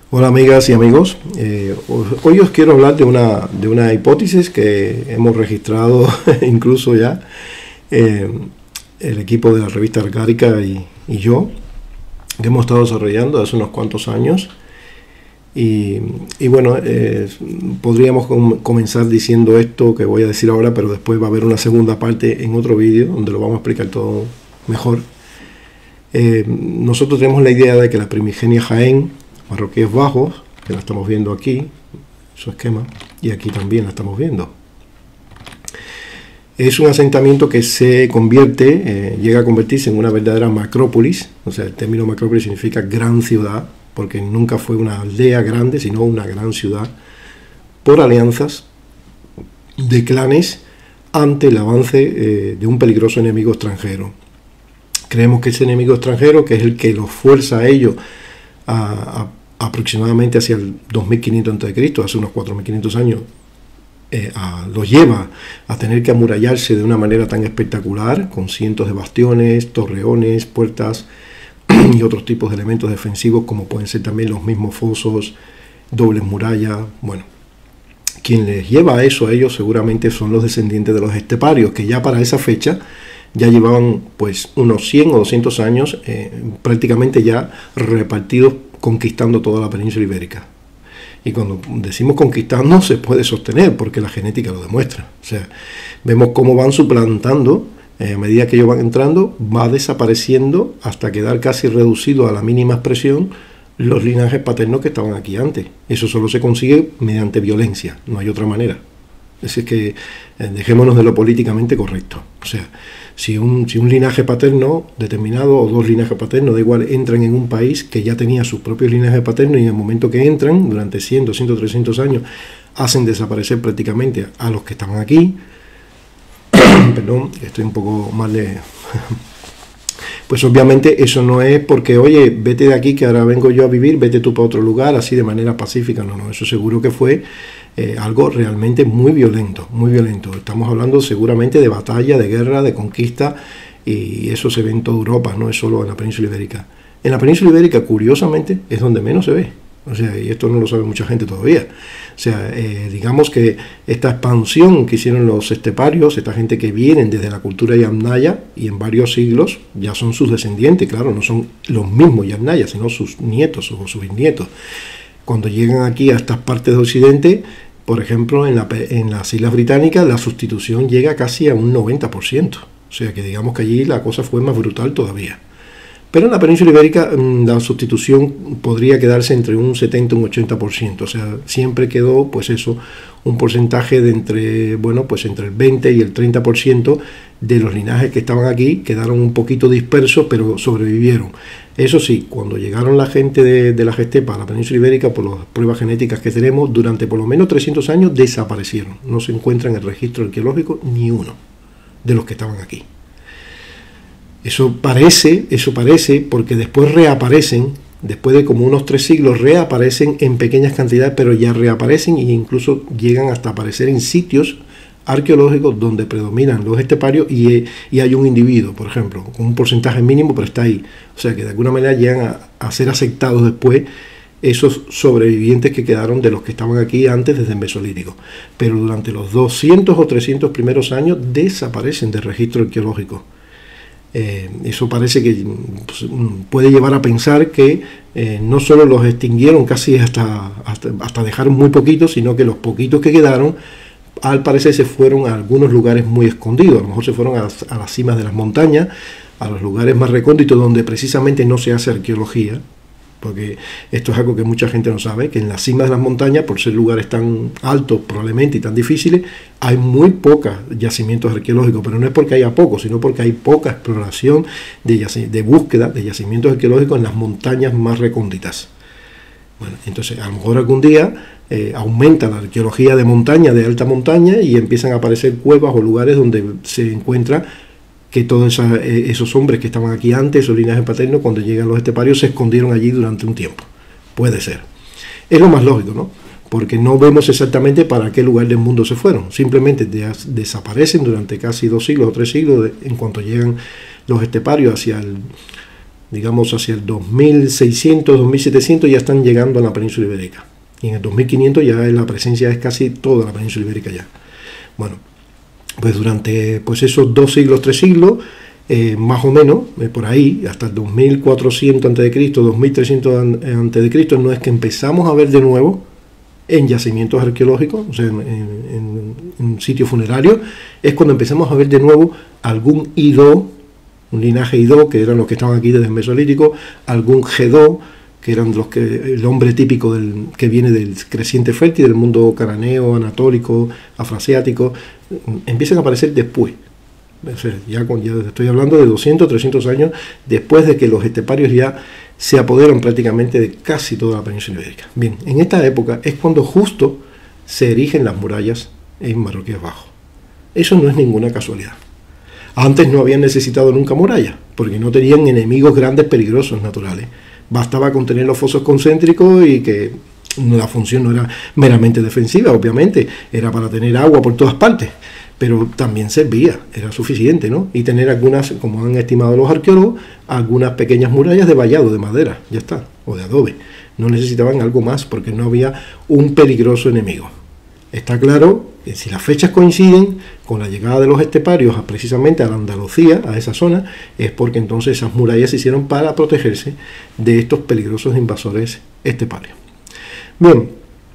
Hola amigas y amigos, hoy os quiero hablar de una hipótesis que hemos registrado incluso ya el equipo de la revista Argárica y yo, que hemos estado desarrollando hace unos cuantos años. Y bueno, podríamos comenzar diciendo esto que voy a decir ahora, pero después va a haber una segunda parte en otro vídeo donde lo vamos a explicar todo mejor. Nosotros tenemos la idea de que la primigenia Jaén, Marroquíes Bajos, que la estamos viendo aquí, su esquema, y aquí también la estamos viendo, es un asentamiento que se convierte, llega a convertirse en una verdadera macrópolis. O sea, el término macrópolis significa gran ciudad, porque nunca fue una aldea grande, sino una gran ciudad, por alianzas de clanes ante el avance de un peligroso enemigo extranjero. Creemos que ese enemigo extranjero, que es el que los fuerza a ellos aproximadamente hacia el 2500 a.C., hace unos 4500 años, los lleva a tener que amurallarse de una manera tan espectacular, con cientos de bastiones, torreones, puertas y otros tipos de elementos defensivos, como pueden ser también los mismos fosos, dobles murallas. Bueno, quien les lleva a eso a ellos seguramente son los descendientes de los esteparios, que ya para esa fecha ya llevaban pues unos 100 o 200 años prácticamente ya repartidos, conquistando toda la península ibérica. Y cuando decimos conquistando, se puede sostener, porque la genética lo demuestra. O sea, vemos cómo van suplantando, a medida que ellos van entrando, va desapareciendo hasta quedar casi reducido a la mínima expresión los linajes paternos que estaban aquí antes. Eso solo se consigue mediante violencia, no hay otra manera. Es decir, que dejémonos de lo políticamente correcto. O sea, si un linaje paterno determinado o dos linajes paternos, da igual, entran en un país que ya tenía sus propios linajes paternos, y en el momento que entran, durante 100, 200, 300 años, hacen desaparecer prácticamente a los que estaban aquí. Perdón, estoy un poco mal de... Pues obviamente eso no es porque, oye, vete de aquí que ahora vengo yo a vivir, vete tú para otro lugar, así de manera pacífica. No, eso seguro que fue algo realmente muy violento, muy violento. Estamos hablando seguramente de batalla, de guerra, de conquista, y eso se ve en toda Europa, no es solo en la península ibérica. En la península ibérica, curiosamente, es donde menos se ve. O sea, y esto no lo sabe mucha gente todavía. O sea, digamos que esta expansión que hicieron los esteparios, esta gente que vienen desde la cultura yamnaya, y en varios siglos ya son sus descendientes, claro, no son los mismos yamnayas, sino sus nietos o sus bisnietos. Cuando llegan aquí a estas partes de Occidente, por ejemplo, en las Islas Británicas, la sustitución llega casi a un 90%. O sea, que digamos que allí la cosa fue más brutal todavía. Pero en la península ibérica la sustitución podría quedarse entre un 70 y un 80%. O sea, siempre quedó, pues eso, un porcentaje de entre el 20 y el 30% de los linajes que estaban aquí quedaron un poquito dispersos, pero sobrevivieron. Eso sí, cuando llegaron la gente de las estepas a la península ibérica, por las pruebas genéticas que tenemos, durante por lo menos 300 años desaparecieron. No se encuentra en el registro arqueológico ni uno de los que estaban aquí. Eso parece, porque después reaparecen, después de como unos 3 siglos, reaparecen en pequeñas cantidades, pero ya reaparecen, e incluso llegan hasta aparecer en sitios arqueológicos donde predominan los esteparios y hay un individuo, por ejemplo, con un porcentaje mínimo, pero está ahí. O sea que de alguna manera llegan a ser aceptados después esos sobrevivientes que quedaron de los que estaban aquí antes desde el Mesolítico. Pero durante los 200 o 300 primeros años desaparecen del registro arqueológico. Eso parece que pues, puede llevar a pensar que no solo los extinguieron casi hasta dejar muy poquitos, sino que los poquitos que quedaron, al parecer, se fueron a algunos lugares muy escondidos. A lo mejor se fueron a las cimas de las montañas, a los lugares más recónditos donde precisamente no se hace arqueología, porque esto es algo que mucha gente no sabe, que en las cimas de las montañas, por ser lugares tan altos probablemente y tan difíciles, hay muy pocos yacimientos arqueológicos, pero no es porque haya pocos, sino porque hay poca exploración de búsqueda de yacimientos arqueológicos en las montañas más recónditas. Bueno, entonces a lo mejor algún día aumenta la arqueología de montaña, de alta montaña, y empiezan a aparecer cuevas o lugares donde se encuentra que todos esos hombres que estaban aquí antes, esos linajes paternos, cuando llegan los esteparios, se escondieron allí durante un tiempo. Puede ser. Es lo más lógico, ¿no? Porque no vemos exactamente para qué lugar del mundo se fueron. Simplemente desaparecen durante casi 2 siglos o 3 siglos en cuanto llegan los esteparios hacia el digamos hacia el 2600, 2700 ya están llegando a la península ibérica. Y en el 2500 ya la presencia es casi toda la península ibérica ya. Bueno, pues durante pues esos 2 siglos, 3 siglos, más o menos, por ahí, hasta el 2400 a.C., 2300 a.C., no es que empezamos a ver de nuevo en yacimientos arqueológicos, o sea, en sitios funerarios, es cuando empezamos a ver de nuevo algún Ido, un linaje Ido, que eran los que estaban aquí desde el Mesolítico, algún Gedó, que eran los que el hombre típico que viene del creciente fértil, del mundo cananeo, anatólico, afroasiático, empiezan a aparecer después. O sea, ya estoy hablando de 200, 300 años después de que los esteparios ya se apoderan prácticamente de casi toda la península ibérica. Bien, en esta época es cuando justo se erigen las murallas en Marroquíes Bajo. Eso no es ninguna casualidad. Antes no habían necesitado nunca murallas, porque no tenían enemigos grandes peligrosos naturales. Bastaba con tener los fosos concéntricos y que la función no era meramente defensiva, obviamente, era para tener agua por todas partes, pero también servía, era suficiente, ¿no? Y tener algunas, como han estimado los arqueólogos, algunas pequeñas murallas de vallado, de madera, ya está, o de adobe. No necesitaban algo más porque no había un peligroso enemigo. Está claro que si las fechas coinciden con la llegada de los esteparios precisamente a la Andalucía, a esa zona, es porque entonces esas murallas se hicieron para protegerse de estos peligrosos invasores esteparios. Bien,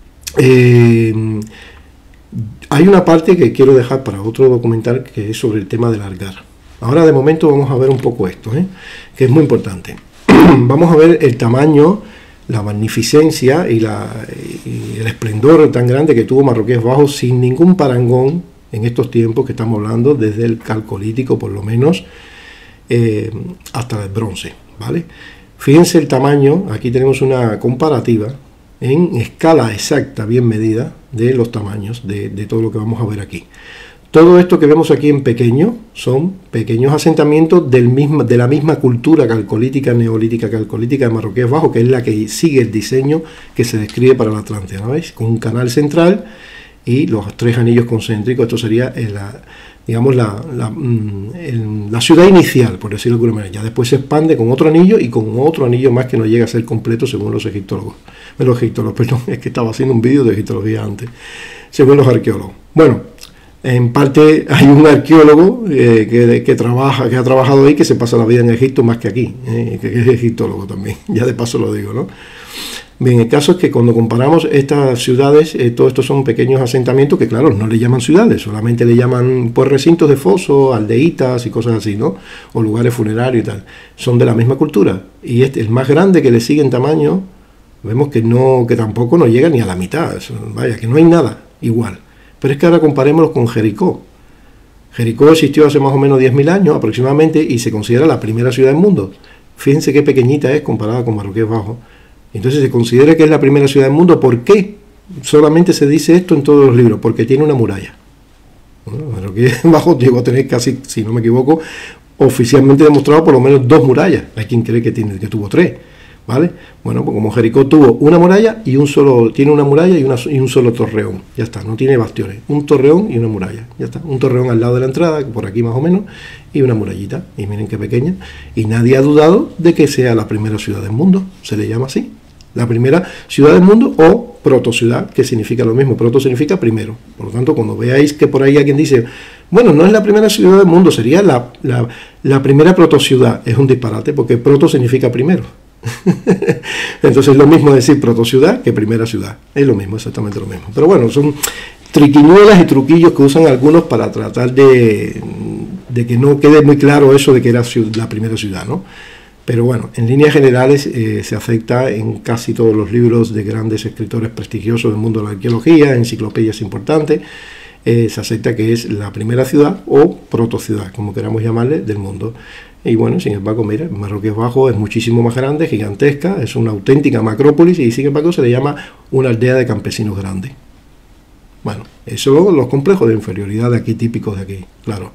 hay una parte que quiero dejar para otro documental que es sobre el tema del algar. Ahora de momento vamos a ver un poco esto, que es muy importante. Vamos a ver el tamaño, la magnificencia y el esplendor tan grande que tuvo Marroquíes Bajo sin ningún parangón en estos tiempos que estamos hablando, desde el calcolítico por lo menos hasta el bronce, ¿vale? Fíjense el tamaño, aquí tenemos una comparativa en escala exacta, bien medida, de los tamaños de todo lo que vamos a ver aquí. Todo esto que vemos aquí en pequeño son pequeños asentamientos de la misma cultura calcolítica, neolítica, calcolítica de Marroquíes Bajo, que es la que sigue el diseño que se describe para la Atlántida, ¿no veis? Con un canal central y los 3 anillos concéntricos. Esto sería, digamos, la ciudad inicial, por decirlo de alguna manera. Ya después se expande con otro anillo y con otro anillo más que no llega a ser completo según los egiptólogos. Perdón, es que estaba haciendo un vídeo de egiptología antes, según los arqueólogos. Bueno, en parte hay un arqueólogo que ha trabajado ahí, que se pasa la vida en Egipto más que aquí, que es egiptólogo también, ya de paso lo digo, ¿no? Bien, el caso es que cuando comparamos estas ciudades, todo esto son pequeños asentamientos que, claro, no le llaman ciudades, solamente le llaman pues recintos de foso, aldeitas y cosas así, ¿no? O lugares funerarios y tal. Son de la misma cultura. Y el más grande que le sigue en tamaño, vemos que tampoco nos llega ni a la mitad. Vaya, que no hay nada igual. Pero es que ahora comparémoslo con Jericó. Jericó existió hace más o menos 10.000 años aproximadamente y se considera la primera ciudad del mundo. Fíjense qué pequeñita es comparada con Marroquíes Bajo. Entonces se considera que es la primera ciudad del mundo. ¿Por qué? Solamente se dice esto en todos los libros, porque tiene una muralla. Bueno, Marroquíes Bajo llegó a tener casi, si no me equivoco, oficialmente demostrado por lo menos 2 murallas. Hay quien cree que tuvo 3. ¿Vale? Bueno, pues como Jericó tuvo una muralla tiene una muralla y un solo torreón, ya está, no tiene bastiones, un torreón y una muralla, ya está, un torreón al lado de la entrada, por aquí más o menos, y una murallita, y miren qué pequeña, y nadie ha dudado de que sea la primera ciudad del mundo, se le llama así, la primera ciudad del mundo o protociudad, que significa lo mismo, proto significa primero, por lo tanto cuando veáis que por ahí alguien dice, bueno, no es la primera ciudad del mundo, sería la primera protociudad, es un disparate, porque proto significa primero. Entonces es lo mismo decir protociudad que primera ciudad, es lo mismo, exactamente lo mismo, pero bueno, son triquiñuelas y truquillos que usan algunos para tratar de que no quede muy claro eso de que era la primera ciudad, ¿no? Pero bueno, en líneas generales se acepta en casi todos los libros de grandes escritores prestigiosos del mundo de la arqueología, enciclopedias importantes, se acepta que es la primera ciudad o protociudad, como queramos llamarle, del mundo. Y bueno, sin embargo, mira, Marroquíes Bajo es muchísimo más grande, gigantesca, es una auténtica macrópolis y sin embargo se le llama una aldea de campesinos grande. Bueno, eso son los complejos de inferioridad de aquí, típicos de aquí, claro.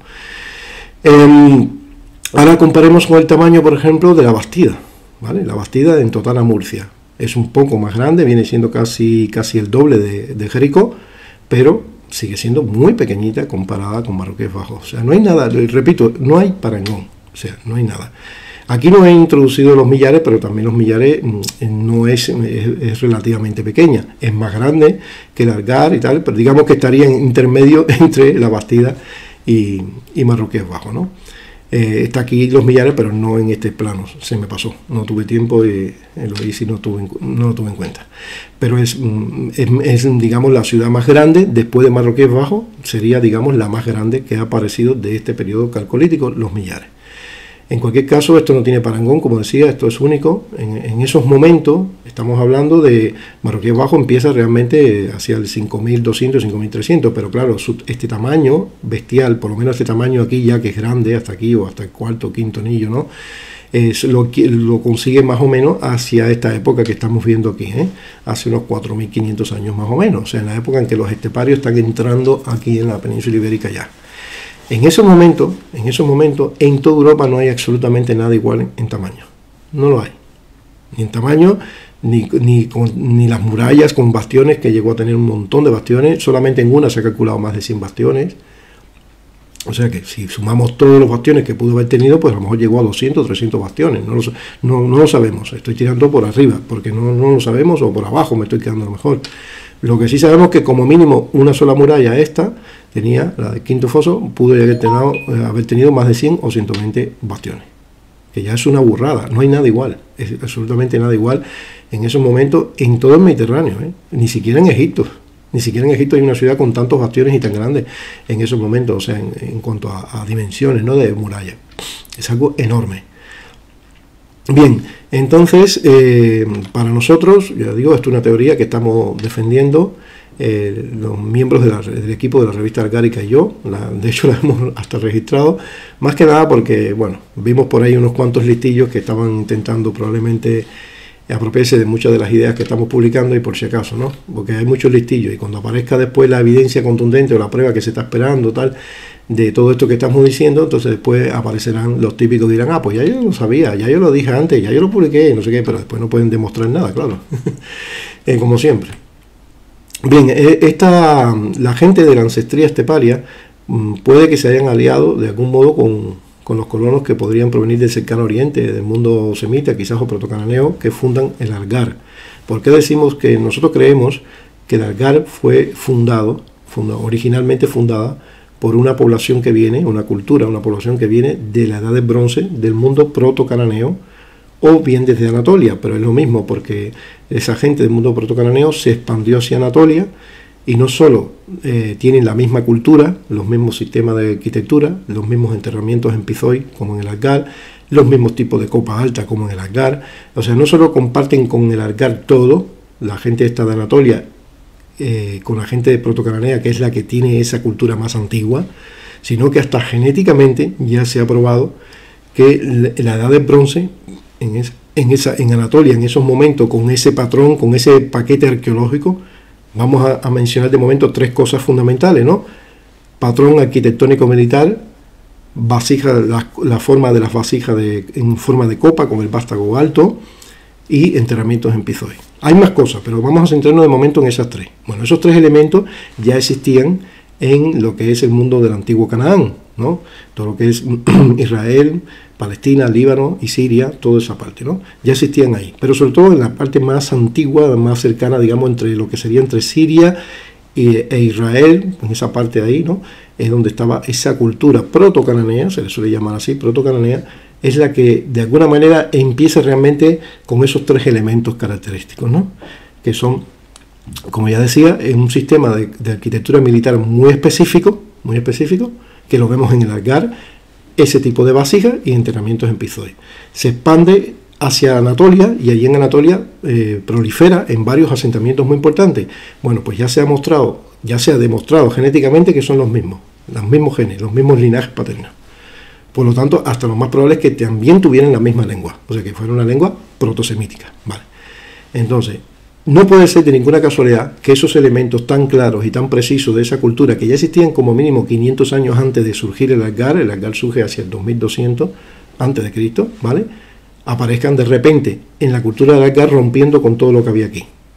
Ahora comparemos con el tamaño, por ejemplo, de la Bastida, ¿vale? La Bastida en Totana, Murcia. Es un poco más grande, viene siendo casi el doble de Jericó, pero sigue siendo muy pequeñita comparada con Marroquíes Bajo. O sea, no hay nada, repito, no hay parangón. O sea, no hay nada. Aquí no he introducido los millares, pero también los millares no es relativamente pequeña. Es más grande que el Algar y tal, pero digamos que estaría en intermedio entre La Bastida y Marroquíes Bajo, ¿no? Está aquí los millares, pero no en este plano, se me pasó, no tuve tiempo y lo hice y no lo tuve en cuenta. Pero es, digamos, la ciudad más grande, después de Marroquíes Bajo, sería, digamos, la más grande que ha aparecido de este periodo calcolítico, los millares. En cualquier caso, esto no tiene parangón, como decía, esto es único. En esos momentos, estamos hablando de Marroquíes Bajo, empieza realmente hacia el 5200, 5300, pero claro, este tamaño bestial, por lo menos este tamaño aquí ya que es grande, hasta aquí o hasta el cuarto o quinto anillo, ¿no? Lo consigue más o menos hacia esta época que estamos viendo aquí, hace unos 4500 años más o menos, o sea, en la época en que los esteparios están entrando aquí en la península ibérica ya. En esos momentos, en toda Europa no hay absolutamente nada igual en tamaño. No lo hay. Ni en tamaño, ni las murallas con bastiones, que llegó a tener un montón de bastiones. Solamente en una se ha calculado más de 100 bastiones. O sea que si sumamos todos los bastiones que pudo haber tenido, pues a lo mejor llegó a 200, 300 bastiones. No lo sabemos. Estoy tirando por arriba, porque no lo sabemos, o por abajo me estoy quedando a lo mejor. Lo que sí sabemos es que como mínimo una sola muralla esta tenía, la del Quinto Foso, pudo haber tenido más de 100 o 120 bastiones, que ya es una burrada, no hay nada igual, es absolutamente nada igual en esos momentos en todo el Mediterráneo, ni siquiera en Egipto hay una ciudad con tantos bastiones y tan grandes en esos momentos, o sea, en cuanto a dimensiones, ¿no?, de muralla, es algo enorme. Bien, entonces, para nosotros, ya digo, esto es una teoría que estamos defendiendo, los miembros del equipo de la revista Algárica y yo, de hecho la hemos hasta registrado, más que nada porque, bueno, vimos por ahí unos cuantos listillos que estaban intentando probablemente apropiarse de muchas de las ideas que estamos publicando, y por si acaso, ¿no? Porque hay muchos listillos, y cuando aparezca después la evidencia contundente o la prueba que se está esperando, tal, de todo esto que estamos diciendo, entonces después aparecerán los típicos que dirán, pues ya yo lo sabía, ya yo lo dije antes, ya yo lo publiqué, no sé qué, pero después no pueden demostrar nada, claro, como siempre. Bien, la gente de la ancestría esteparia puede que se hayan aliado de algún modo con los colonos que podrían provenir del cercano oriente, del mundo semita, quizás o protocananeo, que fundan el Algar. ¿Por qué decimos que nosotros creemos que el Algar fue originalmente fundada por una población que viene, una población que viene de la Edad del Bronce, del mundo protocananeo, o bien desde Anatolia, pero es lo mismo, porque esa gente del mundo protocananeo se expandió hacia Anatolia, y no solo tienen la misma cultura, los mismos sistemas de arquitectura, los mismos enterramientos en Pizoi como en el Algar, los mismos tipos de copa alta como en el Algar, o sea, no solo comparten con el Algar todo, la gente esta de Anatolia, con la gente de protocananea, que es la que tiene esa cultura más antigua, sino que hasta genéticamente ya se ha probado que la Edad del Bronce en Anatolia, en esos momentos, con ese patrón, con ese paquete arqueológico, vamos a mencionar de momento tres cosas fundamentales, ¿no? Patrón arquitectónico militar, vasija, la forma de las vasijas en forma de copa con el vástago alto, y enterramientos en Pizoi. Hay más cosas, pero vamos a centrarnos de momento en esas tres. Bueno, esos tres elementos ya existían en lo que es el mundo del antiguo Canaán, ¿no? Todo lo que es Israel, Palestina, Líbano y Siria, toda esa parte, ¿no? Ya existían ahí, pero sobre todo en la parte más antigua, más cercana, digamos, entre lo que sería entre Siria e Israel, en esa parte de ahí, ¿no? Es donde estaba esa cultura protocananea, se le suele llamar así, protocananea, es la que de alguna manera empieza realmente con esos tres elementos característicos, ¿no? Que son, como ya decía, un sistema de arquitectura militar muy específico, que lo vemos en el Algar, ese tipo de vasijas y enterramientos en Pizoi. Se expande hacia Anatolia, y allí en Anatolia prolifera en varios asentamientos muy importantes. Bueno, pues ya se ha demostrado genéticamente que son los mismos genes, los mismos linajes paternos. Por lo tanto, hasta lo más probable es que también tuvieran la misma lengua, o sea, que fuera una lengua protosemítica, ¿vale? Entonces, no puede ser de ninguna casualidad que esos elementos tan claros y tan precisos de esa cultura, que ya existían como mínimo 500 años antes de surgir el Algar surge hacia el 2200 antes de Cristo, ¿vale?, aparezcan de repente en la cultura del Algar rompiendo con todo lo que había aquí.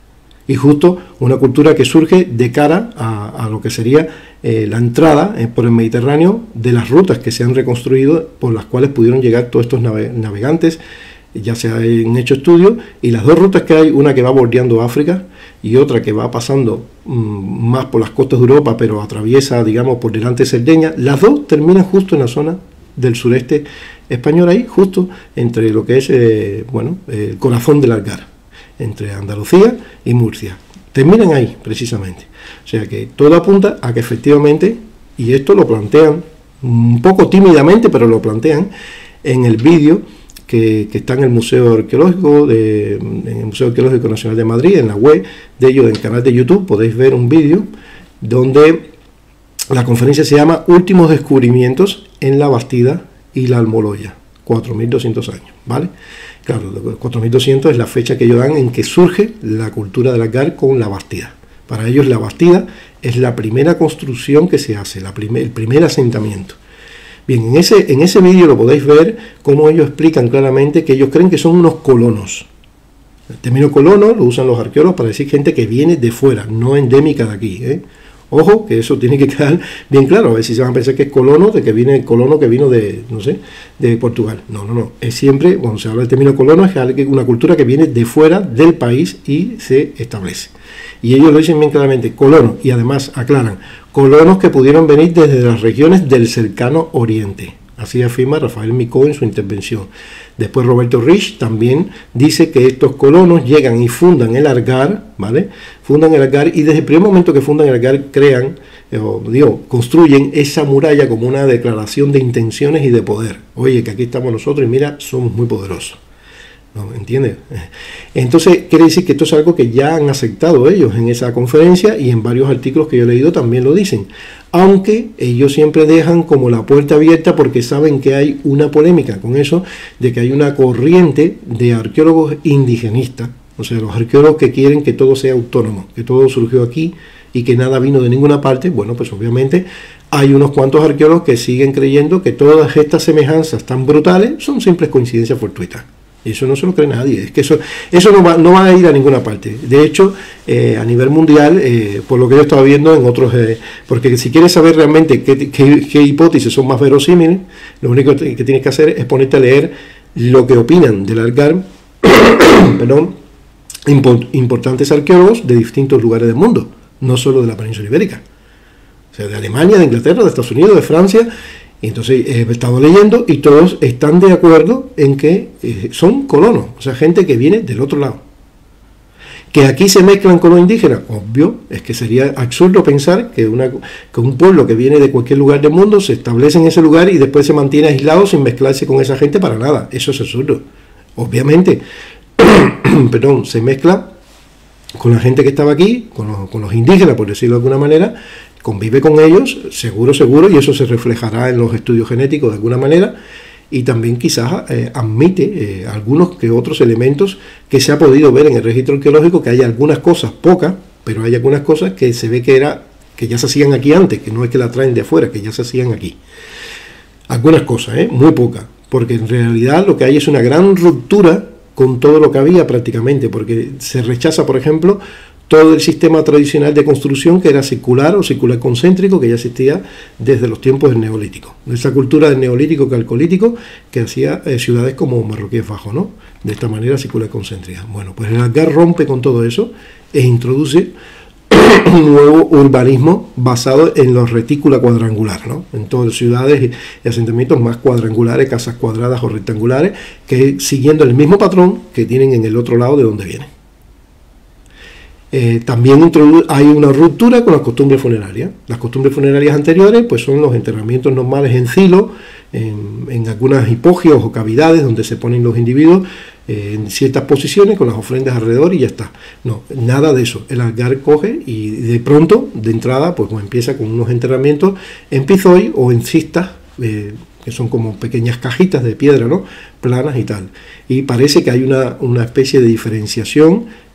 y justo una cultura que surge de cara a lo que sería la entrada por el Mediterráneo de las rutas que se han reconstruido por las cuales pudieron llegar todos estos navegantes. Ya se han hecho estudios, y las dos rutas que hay, una que va bordeando África y otra que va pasando más por las costas de Europa, pero atraviesa, digamos, por delante de Cerdeña, las dos terminan justo en la zona del sureste español, ahí, justo entre lo que es, el corazón del Algar, entre Andalucía y Murcia. Terminan ahí, precisamente. O sea que todo apunta a que efectivamente, y esto lo plantean un poco tímidamente, pero lo plantean en el vídeo que está en el Museo Arqueológico Nacional de Madrid, en la web de ellos, en el canal de YouTube, podéis ver un vídeo donde la conferencia se llama Últimos descubrimientos en la Bastida y la Almoloya, 4200 años, ¿vale? Claro, 4200 es la fecha que ellos dan en que surge la cultura del Algar con la Bastida. Para ellos la Bastida es la primera construcción que se hace, el primer asentamiento. Bien, en ese vídeo lo podéis ver cómo ellos explican claramente que ellos creen que son unos colonos. El término colono lo usan los arqueólogos para decir gente que viene de fuera, no endémica de aquí, ¿eh? Ojo, que eso tiene que quedar bien claro, a ver si se van a pensar que es colono, de que viene el colono que vino de, no sé, de Portugal. No, es siempre, cuando se habla del término colono, es una cultura que viene de fuera del país y se establece. Y ellos lo dicen bien claramente, colonos, y además aclaran, colonos que pudieron venir desde las regiones del cercano oriente. Así afirma Rafael Micó en su intervención. Después Roberto Rich también dice que estos colonos llegan y fundan el Algar, ¿vale? Fundan el Algar, y desde el primer momento que fundan el Algar construyen esa muralla como una declaración de intenciones y de poder. Oye, que aquí estamos nosotros y mira, somos muy poderosos. ¿No? ¿Entiendes? Entonces quiere decir que esto es algo que ya han aceptado ellos en esa conferencia, y en varios artículos que yo he leído también lo dicen, aunque ellos siempre dejan como la puerta abierta porque saben que hay una polémica con eso, de que hay una corriente de arqueólogos indigenistas, o sea, los arqueólogos que quieren que todo sea autónomo, que todo surgió aquí y que nada vino de ninguna parte. Bueno, pues obviamente hay unos cuantos arqueólogos que siguen creyendo que todas estas semejanzas tan brutales son simples coincidencias fortuitas. Eso no se lo cree nadie, es que eso no va a ir a ninguna parte. De hecho, a nivel mundial, por lo que yo estaba viendo en otros, porque si quieres saber realmente qué hipótesis son más verosímiles, lo único que tienes que hacer es ponerte a leer lo que opinan del Algar, perdón, importantes arqueólogos de distintos lugares del mundo, no solo de la península ibérica, o sea, de Alemania, de Inglaterra, de Estados Unidos, de Francia. Y entonces he estado leyendo y todos están de acuerdo en que son colonos, o sea, gente que viene del otro lado. Que aquí se mezclan con los indígenas, obvio, es que sería absurdo pensar que un pueblo que viene de cualquier lugar del mundo se establece en ese lugar y después se mantiene aislado sin mezclarse con esa gente para nada. Eso es absurdo. Obviamente, perdón, se mezcla con la gente que estaba aquí, con los indígenas, por decirlo de alguna manera, convive con ellos, seguro, y eso se reflejará en los estudios genéticos de alguna manera, y también quizás admite algunos que otros elementos que se ha podido ver en el registro arqueológico, que hay algunas cosas, pocas, pero hay algunas cosas que se ve que ya se hacían aquí antes, que no es que la traen de afuera, que ya se hacían aquí. Algunas cosas, muy pocas, porque en realidad lo que hay es una gran ruptura con todo lo que había prácticamente, porque se rechaza, por ejemplo, todo el sistema tradicional de construcción que era circular o circular concéntrico, que ya existía desde los tiempos del Neolítico. Esa cultura del Neolítico calcolítico que hacía ciudades como Marroquíes Bajo, ¿no? De esta manera circular concéntrica. Bueno, pues el Algar rompe con todo eso e introduce un nuevo urbanismo basado en los retícula cuadrangular, ¿no? En todas las ciudades y asentamientos más cuadrangulares, casas cuadradas o rectangulares, que siguiendo el mismo patrón que tienen en el otro lado de donde vienen. También hay una ruptura con las costumbres funerarias. Las costumbres funerarias anteriores pues son los enterramientos normales en silo, en algunas hipogios o cavidades donde se ponen los individuos en ciertas posiciones con las ofrendas alrededor y ya está. No, nada de eso. El Algar coge y de pronto, de entrada, pues empieza con unos enterramientos en pizoy o en cistas, que son como pequeñas cajitas de piedra, ¿no? Planas y tal. Y parece que hay una especie de diferenciación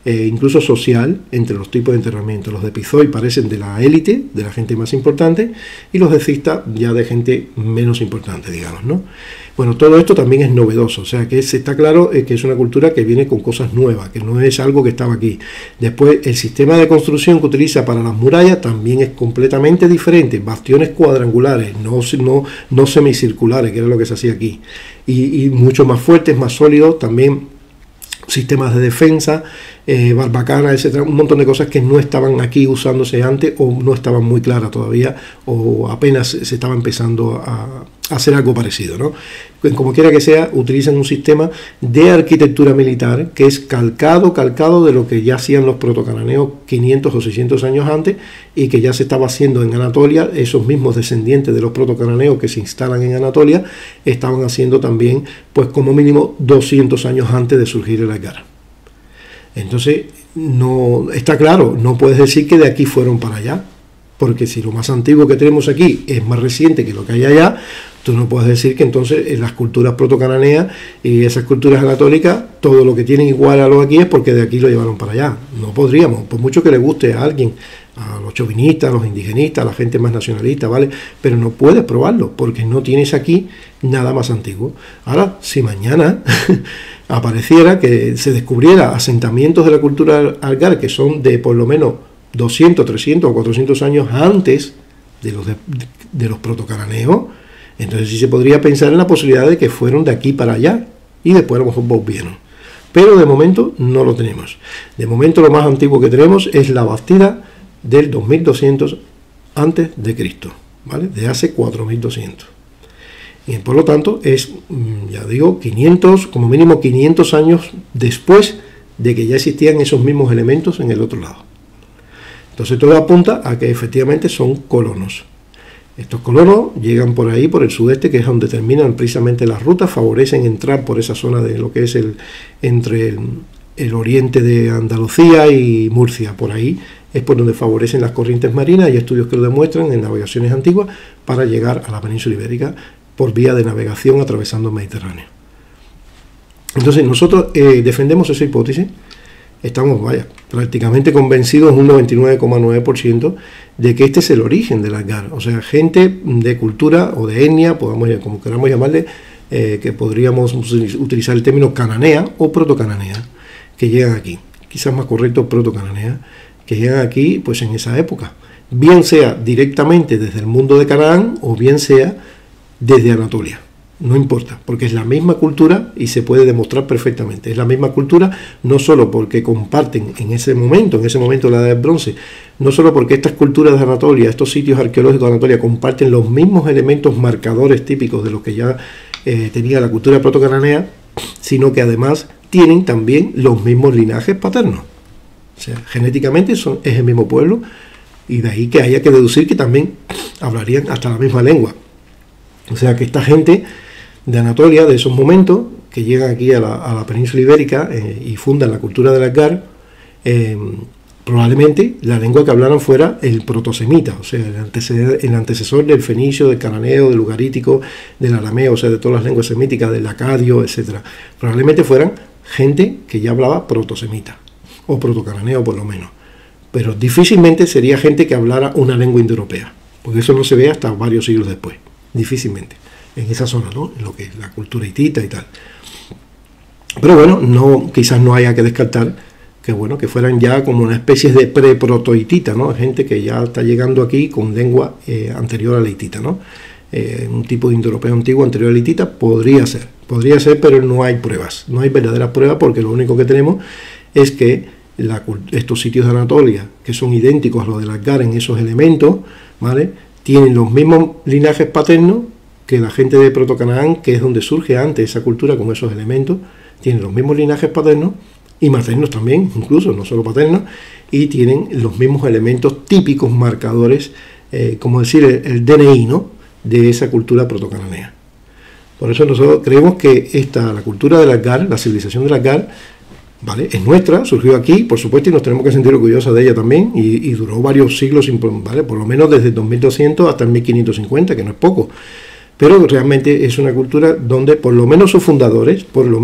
incluso social, entre los tipos de enterramiento. Los de Pizoi parecen de la élite, de la gente más importante, y los de Cista ya de gente menos importante, digamos, ¿no? Bueno, todo esto también es novedoso, o sea que está claro que es una cultura que viene con cosas nuevas, que no es algo que estaba aquí. Después, el sistema de construcción que utiliza para las murallas también es completamente diferente, bastiones cuadrangulares, no semicirculares, que era lo que se hacía aquí, y mucho más fuertes, más sólidos, también sistemas de defensa, barbacanas, etcétera, un montón de cosas que no estaban aquí usándose antes o no estaban muy claras todavía o apenas se estaba empezando a hacer algo parecido, ¿no? Como quiera que sea, utilizan un sistema de arquitectura militar que es calcado de lo que ya hacían los protocananeos 500 o 600 años antes y que ya se estaba haciendo en Anatolia. Esos mismos descendientes de los protocananeos que se instalan en Anatolia estaban haciendo también, pues como mínimo 200 años antes de surgir el Asgard. Entonces, no está claro, no puedes decir que de aquí fueron para allá, porque si lo más antiguo que tenemos aquí es más reciente que lo que hay allá, tú no puedes decir que entonces en las culturas protocananeas y esas culturas anatólicas, todo lo que tienen igual a lo aquí es porque de aquí lo llevaron para allá. No podríamos, por mucho que le guste a alguien, a los chauvinistas, a los indigenistas, a la gente más nacionalista, ¿vale? Pero no puedes probarlo, porque no tienes aquí nada más antiguo. Ahora, si mañana apareciera que se descubriera asentamientos de la cultura Asgard que son de por lo menos 200, 300 o 400 años antes de los protocananeos, entonces sí se podría pensar en la posibilidad de que fueron de aquí para allá y después a lo mejor volvieron. Pero de momento no lo tenemos. De momento lo más antiguo que tenemos es la Bastida del 2200 antes de Cristo, ¿vale? De hace 4200. Y por lo tanto es, ya digo, 500, como mínimo 500 años después de que ya existían esos mismos elementos en el otro lado. Entonces todo apunta a que efectivamente son colonos. Estos colonos llegan por ahí, por el sudeste, que es donde terminan precisamente las rutas, favorecen entrar por esa zona de lo que es entre el oriente de Andalucía y Murcia. Por ahí es por donde favorecen las corrientes marinas. Hay estudios que lo demuestran en navegaciones antiguas para llegar a la península ibérica por vía de navegación atravesando el Mediterráneo. Entonces nosotros defendemos esa hipótesis. Estamos, prácticamente convencidos, un 99,9%, de que este es el origen del Asgard. O sea, gente de cultura o de etnia, como queramos llamarle, que podríamos utilizar el término cananea o protocananea, que llegan aquí. Quizás más correcto, protocananea, que llegan aquí pues en esa época. Bien sea directamente desde el mundo de Canaán o bien sea desde Anatolia. No importa, porque es la misma cultura y se puede demostrar perfectamente. Es la misma cultura, no solo porque comparten en ese momento de la Edad del Bronce, no solo porque estas culturas de Anatolia, estos sitios arqueológicos de Anatolia comparten los mismos elementos marcadores típicos de los que ya tenía la cultura protocananea, sino que además tienen también los mismos linajes paternos. O sea, genéticamente es el mismo pueblo y de ahí que haya que deducir que también hablarían hasta la misma lengua. O sea que esta gente de Anatolia, de esos momentos, que llegan aquí a la península ibérica y fundan la cultura del Asgard, probablemente la lengua que hablaran fuera el protosemita, o sea, el antecesor del fenicio, del cananeo, del ugarítico, del arameo, o sea, de todas las lenguas semíticas, del acadio, etc. Probablemente fueran gente que ya hablaba protosemita, o protocananeo por lo menos, pero difícilmente sería gente que hablara una lengua indoeuropea, porque eso no se ve hasta varios siglos después, difícilmente. En esa zona, ¿no? En lo que es la cultura hitita y tal. Pero bueno, quizás no haya que descartar que bueno, que fueran ya como una especie de pre-proto-hitita, ¿no? Gente que ya está llegando aquí con lengua anterior a la hitita, ¿no? Un tipo de indoeuropeo antiguo anterior a la hitita podría ser, pero no hay pruebas, no hay verdaderas pruebas, porque lo único que tenemos es que estos sitios de Anatolia, que son idénticos a los de Asgard en esos elementos, ¿vale? Tienen los mismos linajes paternos que la gente de Protocanaán, que es donde surge antes esa cultura con esos elementos, tienen los mismos linajes paternos y maternos también, incluso, no solo paternos, y tienen los mismos elementos típicos marcadores, como decir, el DNI, ¿no?, de esa cultura protocananea. Por eso nosotros creemos que la cultura del Asgard, la civilización del Asgard, ¿vale?, es nuestra, surgió aquí, por supuesto, y nos tenemos que sentir orgullosos de ella también, y duró varios siglos, ¿vale?, por lo menos desde 2200 hasta el 1550, que no es poco. pero realmente es una cultura donde por lo menos sus fundadores,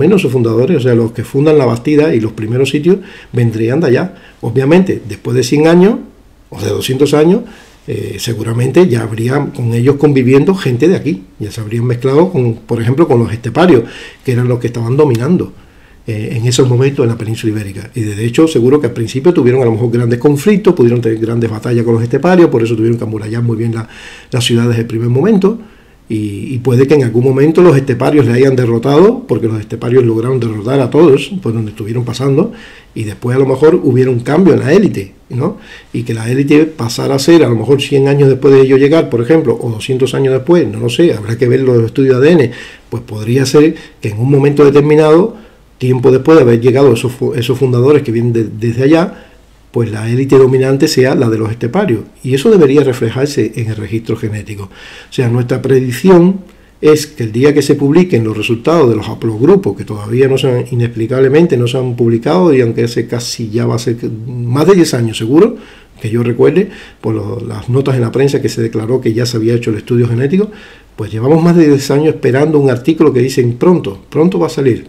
o sea, los que fundan la Bastida y los primeros sitios, vendrían de allá. Obviamente, después de 100 años, o de 200 años, seguramente ya habría con ellos conviviendo gente de aquí, ya se habrían mezclado, con, por ejemplo, con los esteparios, que eran los que estaban dominando en esos momentos en la península ibérica. Y de hecho, seguro que al principio tuvieron a lo mejor grandes conflictos, pudieron tener grandes batallas con los esteparios, por eso tuvieron que amurallar muy bien las ciudades desde el primer momento. Y puede que en algún momento los esteparios le hayan derrotado, porque los esteparios lograron derrotar a todos por donde estuvieron pasando, y después a lo mejor hubiera un cambio en la élite, ¿no? Y que la élite pasara a ser, a lo mejor 100 años después de ello llegar, por ejemplo, o 200 años después, no lo sé, habrá que ver los estudios de ADN, pues podría ser que en un momento determinado, tiempo después de haber llegado esos fundadores que vienen desde allá, pues la élite dominante sea la de los esteparios. Y eso debería reflejarse en el registro genético. O sea, nuestra predicción es que el día que se publiquen los resultados de los haplogrupos, que todavía inexplicablemente no se han publicado, y aunque hace casi ya va a ser más de 10 años seguro, que yo recuerde, por las notas en la prensa que se declaró que ya se había hecho el estudio genético, pues llevamos más de 10 años esperando un artículo que dicen pronto va a salir,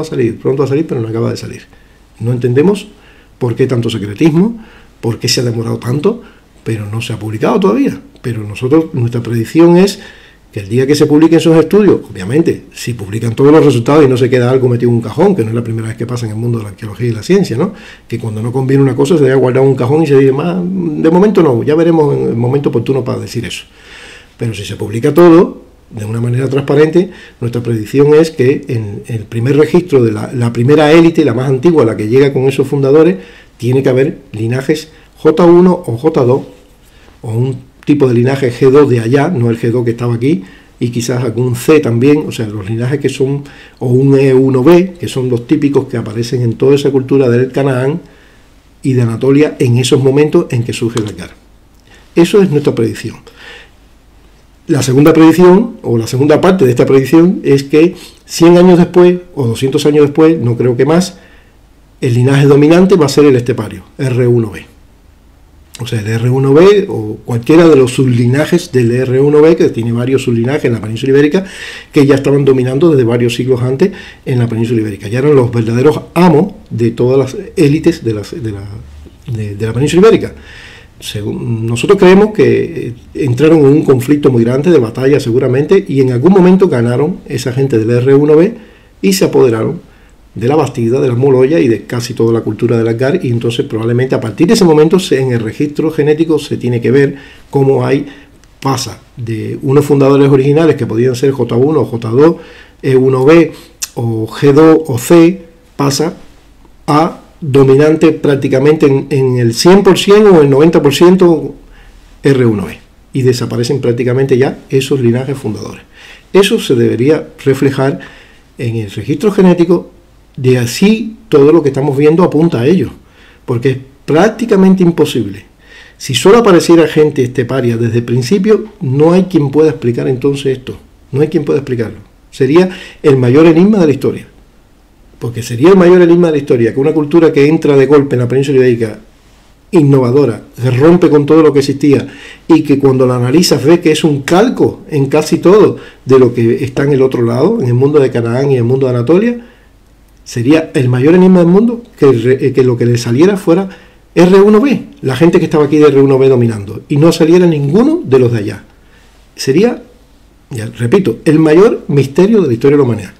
pero no acaba de salir. No entendemos por qué tanto secretismo, por qué se ha demorado tanto, pero no se ha publicado todavía. Pero nuestra predicción es que el día que se publiquen esos estudios, obviamente, si publican todos los resultados y no se queda algo metido en un cajón, que no es la primera vez que pasa en el mundo de la arqueología y la ciencia, ¿no? Que cuando no conviene una cosa se deja guardado en un cajón y se dice, de momento no, ya veremos en el momento oportuno para decir eso. Pero si se publica todo de una manera transparente, nuestra predicción es que en el primer registro de la primera élite, la más antigua, la que llega con esos fundadores, tiene que haber linajes J1 o J2, o un tipo de linaje G2 de allá, no el G2 que estaba aquí, y quizás algún C también, o sea, los linajes que son, o un E1B, que son los típicos que aparecen en toda esa cultura del Canaán y de Anatolia en esos momentos en que surge el Akar. Eso es nuestra predicción. La segunda predicción, o la segunda parte de esta predicción, es que 100 años después, o 200 años después, no creo que más, el linaje dominante va a ser el estepario, R1b. O sea, el R1b, o cualquiera de los sublinajes del R1b, que tiene varios sublinajes en la península ibérica, que ya estaban dominando desde varios siglos antes en la península ibérica. Ya eran los verdaderos amos de todas las élites de la península ibérica. Nosotros creemos que entraron en un conflicto muy grande de batalla seguramente, y en algún momento ganaron esa gente del R1b y se apoderaron de la Bastida, de la Moloya y de casi toda la cultura del Akar, y entonces probablemente a partir de ese momento en el registro genético se tiene que ver cómo pasa de unos fundadores originales que podían ser J1 o J2, E1b o G2 o C, pasa a dominante prácticamente en el 100% o el 90% R1b, y desaparecen prácticamente ya esos linajes fundadores. Eso se debería reflejar en el registro genético, de así todo lo que estamos viendo apunta a ello, porque es prácticamente imposible. Si solo apareciera gente esteparia desde el principio, no hay quien pueda explicar entonces esto, no hay quien pueda explicarlo. Sería el mayor enigma de la historia. Porque sería el mayor enigma de la historia que una cultura que entra de golpe en la península ibérica, innovadora, se rompe con todo lo que existía, y que cuando la analizas ves que es un calco en casi todo de lo que está en el otro lado, en el mundo de Canaán y en el mundo de Anatolia, sería el mayor enigma del mundo que lo que le saliera fuera R1b, la gente que estaba aquí de R1b dominando, y no saliera ninguno de los de allá. Sería, ya repito, el mayor misterio de la historia de la humanidad.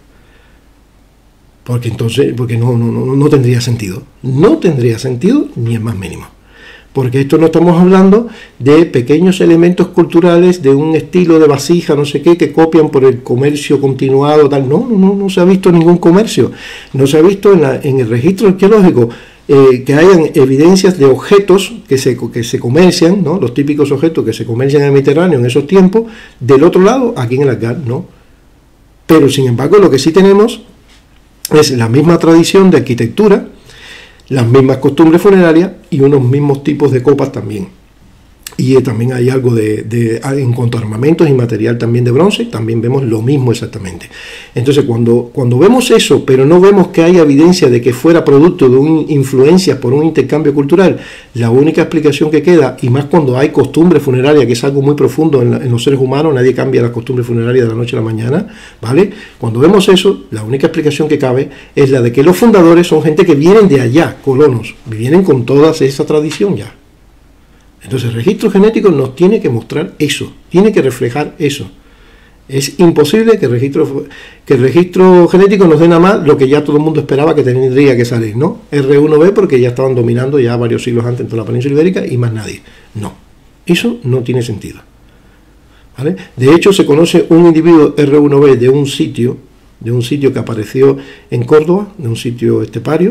Porque no tendría sentido. No tendría sentido ni el más mínimo. Porque esto no estamos hablando de pequeños elementos culturales de un estilo de vasija, no sé qué, que copian por el comercio continuado, tal. No se ha visto ningún comercio. No se ha visto en el registro arqueológico que hayan evidencias de objetos que se comercian, ¿no? Los típicos objetos que se comercian en el Mediterráneo en esos tiempos, del otro lado, aquí en el Akar, no. Pero sin embargo, lo que sí tenemos es la misma tradición de arquitectura, las mismas costumbres funerarias y unos mismos tipos de copas también. Y también hay algo en cuanto a armamentos y material también de bronce, también vemos lo mismo exactamente. Entonces cuando vemos eso, pero no vemos que haya evidencia de que fuera producto de una influencia por un intercambio cultural, la única explicación que queda, y más cuando hay costumbre funeraria, que es algo muy profundo en los seres humanos, nadie cambia la costumbre funeraria de la noche a la mañana, ¿vale? Cuando vemos eso, la única explicación que cabe es la de que los fundadores son gente que vienen de allá, colonos, vienen con toda esa tradición ya. Entonces el registro genético nos tiene que mostrar eso, tiene que reflejar eso. Es imposible que el registro genético nos dé nada más lo que ya todo el mundo esperaba que tendría que salir, ¿no? R1b porque ya estaban dominando ya varios siglos antes en toda la península ibérica y más nadie. No, eso no tiene sentido, ¿vale? De hecho se conoce un individuo R1b de un sitio que apareció en Córdoba, de un sitio estepario,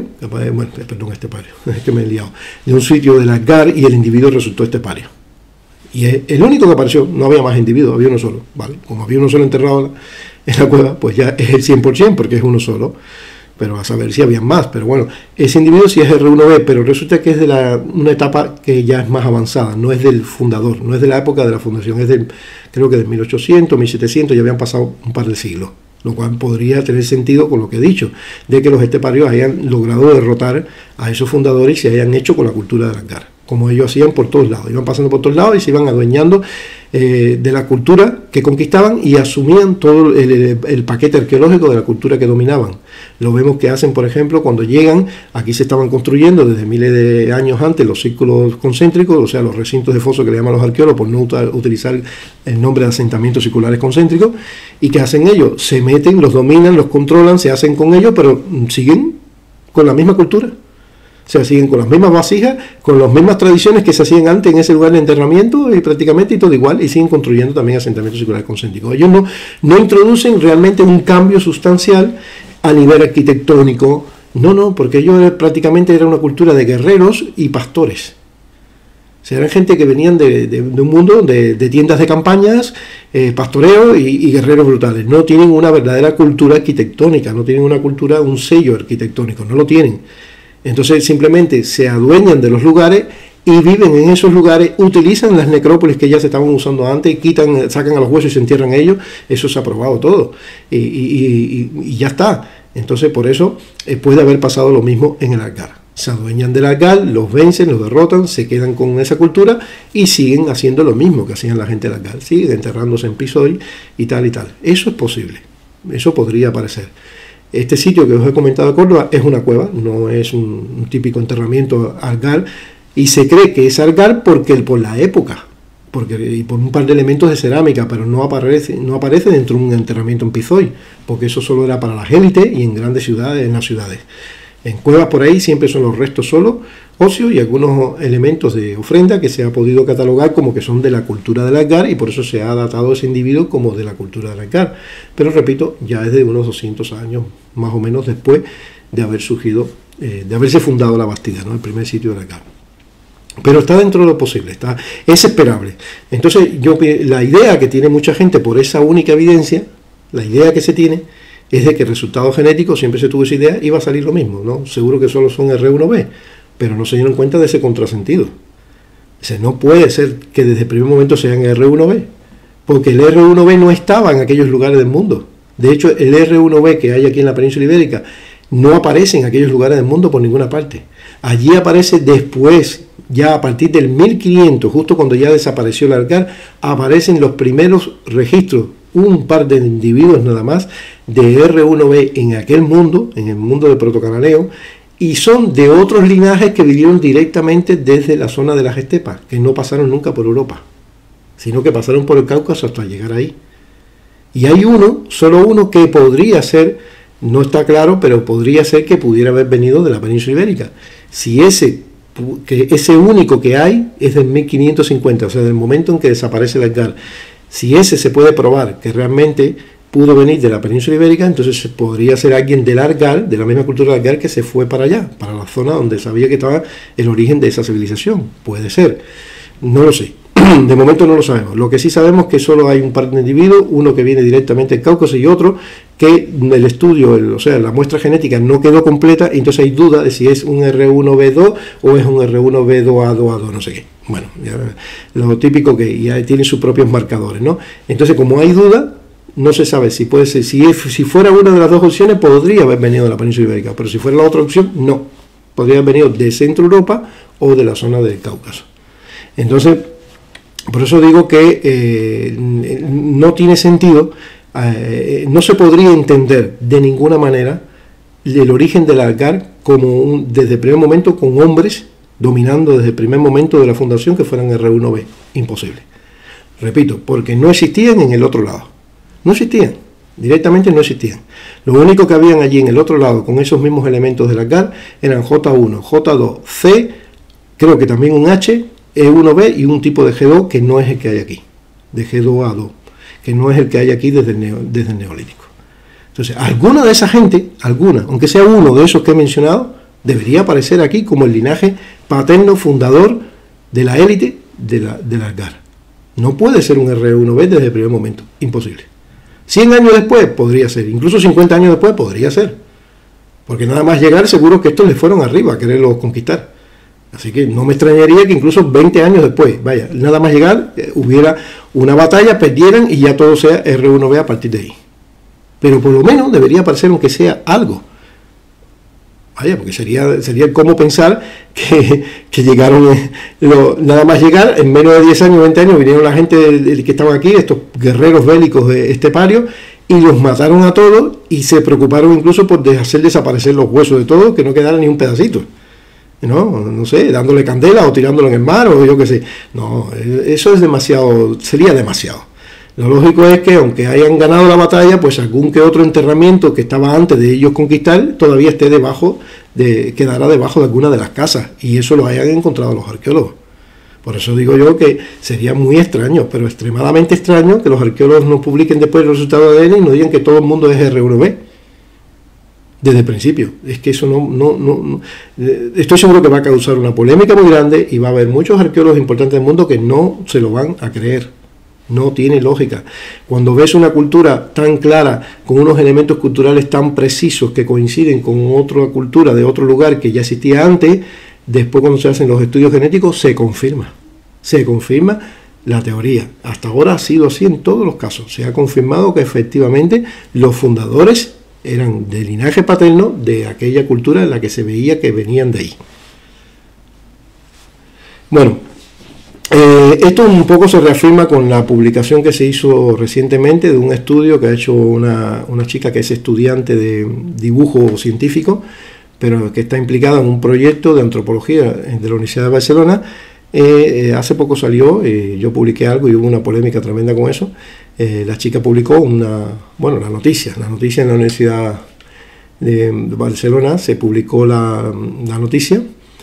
es que me he liado, de un sitio del Asgar, y el individuo resultó estepario. Y es el único que apareció, no había más individuos, había uno solo, ¿vale? Como había uno solo enterrado en la cueva, pues ya es el 100%, porque es uno solo, pero a saber si habían más. Pero bueno, ese individuo sí es R1b, pero resulta que es de una etapa que ya es más avanzada, no es del fundador, no es de la época de la fundación, es creo que del 1800, 1700, ya habían pasado un par de siglos. Lo cual podría tener sentido con lo que he dicho, de que los esteparios hayan logrado derrotar a esos fundadores y se hayan hecho con la cultura del Asgar, como ellos hacían por todos lados, iban pasando por todos lados y se iban adueñando de la cultura que conquistaban y asumían todo el paquete arqueológico de la cultura que dominaban. Lo vemos que hacen, por ejemplo, cuando llegan, aquí se estaban construyendo desde miles de años antes los círculos concéntricos, o sea, los recintos de foso que le llaman los arqueólogos, por no utilizar el nombre de asentamientos circulares concéntricos. ¿Y qué hacen ellos? Se meten, los dominan, los controlan, se hacen con ellos, pero siguen con la misma cultura. O sea, siguen con las mismas vasijas, con las mismas tradiciones que se hacían antes en ese lugar de enterramiento, y prácticamente y todo igual, y siguen construyendo también asentamientos circulares concéntricos. Ellos no introducen realmente un cambio sustancial a nivel arquitectónico, no, porque ellos prácticamente eran una cultura de guerreros y pastores. O sea, eran gente que venían de un mundo de tiendas de campañas, pastoreo y guerreros brutales. No tienen una verdadera cultura arquitectónica, no tienen una cultura, un sello arquitectónico, no lo tienen. Entonces simplemente se adueñan de los lugares y viven en esos lugares, utilizan las necrópolis que ya se estaban usando antes, sacan a los huesos y se entierran ellos. Eso se ha probado todo y ya está. Entonces por eso puede haber pasado lo mismo en el Asgar. Se adueñan del Asgar, los vencen, los derrotan, se quedan con esa cultura y siguen haciendo lo mismo que hacían la gente del Asgar, siguen enterrándose en pisoy y tal y tal. Eso es posible, eso podría aparecer. Este sitio que os he comentado de Córdoba es una cueva, no es un típico enterramiento Asgar, y se cree que es Asgar por la época, y por un par de elementos de cerámica, pero no aparece dentro de un enterramiento en pisoy, porque eso solo era para las élites y en grandes ciudades, en las ciudades. En cuevas por ahí siempre son los restos solo, óseos y algunos elementos de ofrenda que se ha podido catalogar como que son de la cultura del Asgar, y por eso se ha datado a ese individuo como de la cultura del Asgar. Pero repito, ya es de unos 200 años más o menos después de haber surgido, de haberse fundado la Bastida, ¿no? El primer sitio del Asgar. Pero está dentro de lo posible, es esperable. Entonces la idea que tiene mucha gente por esa única evidencia, la idea que se tiene es de que el resultado genético, siempre se tuvo esa idea, iba a salir lo mismo, ¿no? Seguro que solo son R1b, pero no se dieron cuenta de ese contrasentido. O sea, no puede ser que desde el primer momento sean R1b, porque el R1b no estaba en aquellos lugares del mundo. De hecho, el R1b que hay aquí en la península ibérica no aparece en aquellos lugares del mundo por ninguna parte. Allí aparece después, ya a partir del 1500, justo cuando ya desapareció el Asgar, aparecen los primeros registros, un par de individuos nada más, de R1b en aquel mundo, en el mundo del protocananeo, y son de otros linajes que vivieron directamente desde la zona de las estepas, que no pasaron nunca por Europa, sino que pasaron por el Cáucaso hasta llegar ahí. Y hay solo uno que podría ser, no está claro, pero podría ser que pudiera haber venido de la península ibérica. Si ese único que hay es del 1550, o sea, del momento en que desaparece el Asgar. Si ese se puede probar que realmente pudo venir de la península ibérica, entonces podría ser alguien del Asgar, de la misma cultura del Asgar, que se fue para allá, para la zona donde sabía que estaba el origen de esa civilización. Puede ser, no lo sé. De momento no lo sabemos. Lo que sí sabemos es que solo hay un par de individuos, uno que viene directamente del Cáucaso y otro que el estudio, o sea, la muestra genética no quedó completa, y entonces hay duda de si es un R1B2 o es un R1B2A2A2, no sé qué. Bueno, ya, lo típico que ya tiene sus propios marcadores, ¿no? Entonces, como hay duda, no se sabe si puede ser, si fuera una de las dos opciones, podría haber venido de la península ibérica, pero si fuera la otra opción, no. Podría haber venido de Centro Europa o de la zona del Cáucaso. Entonces, por eso digo que no tiene sentido, no se podría entender de ninguna manera el origen del Algar como desde el primer momento con hombres dominando desde el primer momento de la fundación que fueran R1B. Imposible. Repito, porque no existían en el otro lado. No existían. Directamente no existían. Lo único que habían allí en el otro lado con esos mismos elementos del Algar eran J1, J2, C, creo que también un H, E1B y un tipo de G2 que no es el que hay aquí, de G2A2, que no es el que hay aquí desde el Neolítico. Entonces, alguna de esa gente, aunque sea uno de esos que he mencionado, debería aparecer aquí como el linaje paterno fundador de la élite del Algar. No puede ser un R1B desde el primer momento, imposible. 100 años después podría ser, incluso 50 años después podría ser, porque nada más llegar seguro que estos les fueron arriba a quererlos conquistar. Así que no me extrañaría que incluso 20 años después, vaya, nada más llegar, hubiera una batalla, perdieran y ya todo sea R1B a partir de ahí. Pero por lo menos debería aparecer aunque sea algo. Vaya, porque sería como pensar que llegaron, nada más llegar, en menos de 10 años, 20 años, vinieron la gente que estaban aquí, estos guerreros bélicos esteparios, y los mataron a todos y se preocuparon incluso por hacer desaparecer los huesos de todos, que no quedara ni un pedacito. No sé, dándole candela o tirándolo en el mar o yo qué sé. No, eso es demasiado, sería demasiado. Lo lógico es que aunque hayan ganado la batalla, pues algún que otro enterramiento que estaba antes de ellos conquistar todavía esté quedará debajo de alguna de las casas, y eso lo hayan encontrado los arqueólogos. Por eso digo yo que sería muy extraño, pero extremadamente extraño, que los arqueólogos no publiquen después el resultado de ADN y no digan que todo el mundo es R1B. Desde el principio. Es que eso no estoy seguro que va a causar una polémica muy grande y va a haber muchos arqueólogos importantes del mundo que no se lo van a creer. No tiene lógica. Cuando ves una cultura tan clara, con unos elementos culturales tan precisos que coinciden con otra cultura de otro lugar que ya existía antes, después cuando se hacen los estudios genéticos se confirma la teoría. Hasta ahora ha sido así en todos los casos. Se ha confirmado que efectivamente los fundadores eran de linaje paterno de aquella cultura en la que se veía que venían de ahí. Bueno, esto un poco se reafirma con la publicación que se hizo recientemente de un estudio que ha hecho una chica que es estudiante de dibujo científico, pero que está implicada en un proyecto de antropología de la Universidad de Barcelona. Hace poco salió, yo publiqué algo y hubo una polémica tremenda con eso. La chica publicó la noticia en la Universidad de Barcelona, se publicó la noticia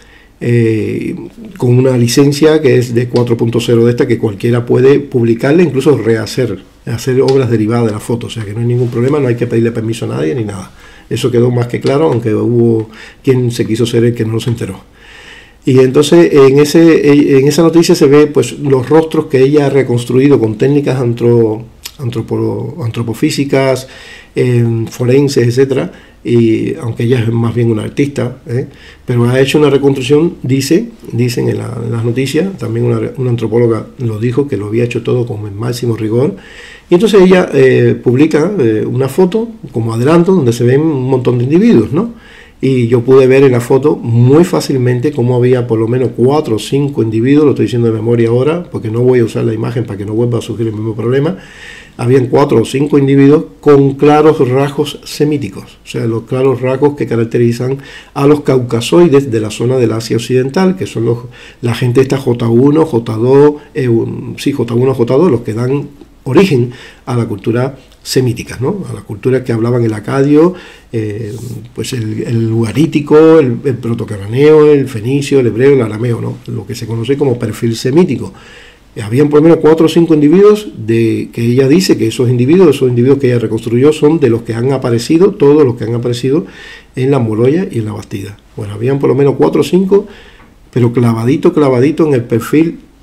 con una licencia que es de 4.0 de esta, que cualquiera puede publicarla, incluso hacer obras derivadas de la foto, o sea que no hay ningún problema, no hay que pedirle permiso a nadie ni nada. Eso quedó más que claro, aunque hubo quien se quiso ser el que no se enteró. Y entonces en esa noticia se ve pues los rostros que ella ha reconstruido con técnicas antropofísicas, forenses, etcétera, y aunque ella es más bien una artista, pero ha hecho una reconstrucción, dicen en las noticias, también una antropóloga lo dijo, que lo había hecho todo con el máximo rigor, y entonces ella publica una foto como adelanto donde se ven un montón de individuos, ¿no? Y yo pude ver en la foto muy fácilmente cómo había por lo menos 4 o 5 individuos, lo estoy diciendo de memoria ahora, porque no voy a usar la imagen para que no vuelva a surgir el mismo problema. Habían 4 o 5 individuos con claros rasgos semíticos, o sea, los claros rasgos que caracterizan a los caucasoides de la zona del Asia Occidental, que son la gente esta J1, J2, J1, J2, los que dan origen a la cultura semítica, ¿no? A las culturas que hablaban el acadio, pues el ugarítico, el protocananeo, el fenicio, el hebreo, el arameo, ¿no? Lo que se conoce como perfil semítico. Habían por lo menos 4 o 5 individuos que ella dice que esos individuos que ella reconstruyó son de los que han aparecido, todos los que han aparecido en la Moroya y en la Bastida. Bueno, habían por lo menos 4 o 5, pero clavadito en el perfil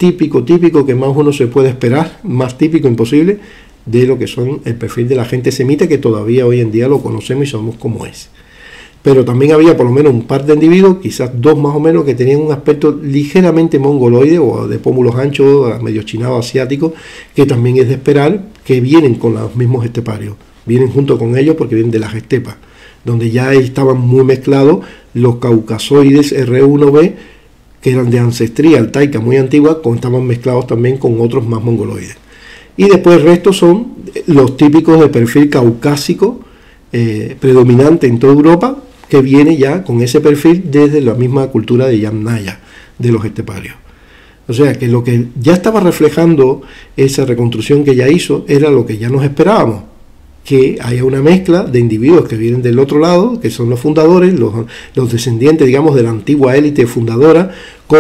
típico que más uno se puede esperar, más típico imposible, de lo que son el perfil de la gente semita, que todavía hoy en día lo conocemos y sabemos cómo es. Pero también había por lo menos un par de individuos, quizás dos más o menos, que tenían un aspecto ligeramente mongoloide o de pómulos anchos, medio chinado asiático, que también es de esperar, que vienen con los mismos esteparios, vienen junto con ellos porque vienen de las estepas, donde ya estaban muy mezclados los caucasoides R1b, que eran de ancestría altaica muy antigua, estaban mezclados también con otros más mongoloides. Y después el resto son los típicos de perfil caucásico, predominante en toda Europa, que viene ya con ese perfil desde la misma cultura de Yamnaya, de los esteparios. O sea que lo que ya estaba reflejando esa reconstrucción que ya hizo era lo que ya nos esperábamos, que haya una mezcla de individuos que vienen del otro lado, que son los fundadores, los descendientes, digamos, de la antigua élite fundadora,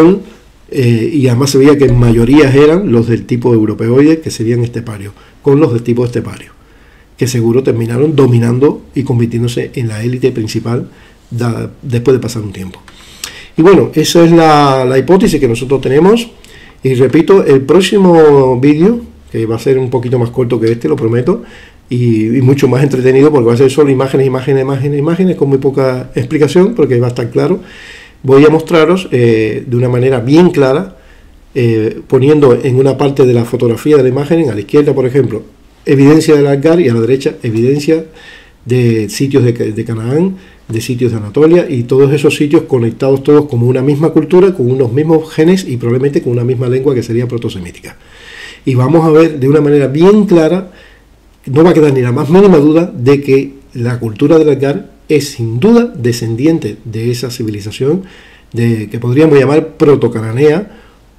y además se veía que en mayoría eran los del tipo europeoide, que serían esteparios, con los del tipo estepario, que seguro terminaron dominando y convirtiéndose en la élite principal después de pasar un tiempo. Y bueno, esa es la hipótesis que nosotros tenemos. Y repito, el próximo vídeo, que va a ser un poquito más corto que este, lo prometo, y mucho más entretenido, porque va a ser solo imágenes, con muy poca explicación, porque va a estar claro. Voy a mostraros de una manera bien clara, poniendo en una parte de la fotografía de la imagen, a la izquierda, por ejemplo, evidencia del Asgard, y a la derecha evidencia de sitios de Canaán, de sitios de Anatolia, y todos esos sitios conectados todos como una misma cultura, con unos mismos genes y probablemente con una misma lengua que sería protosemítica. Y vamos a ver de una manera bien clara, no va a quedar ni la más mínima duda de que la cultura del Asgard es sin duda descendiente de esa civilización que podríamos llamar protocananea,